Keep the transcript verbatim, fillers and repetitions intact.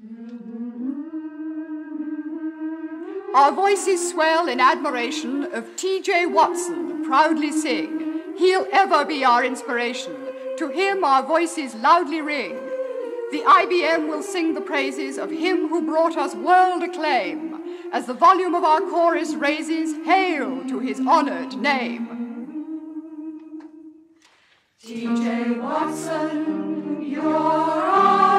Our voices swell in admiration of T J Watson, proudly sing. He'll ever be our inspiration. To him our voices loudly ring. The I B M will sing the praises of him who brought us world acclaim. As the volume of our chorus raises, hail to his honored name. T J Watson, you're our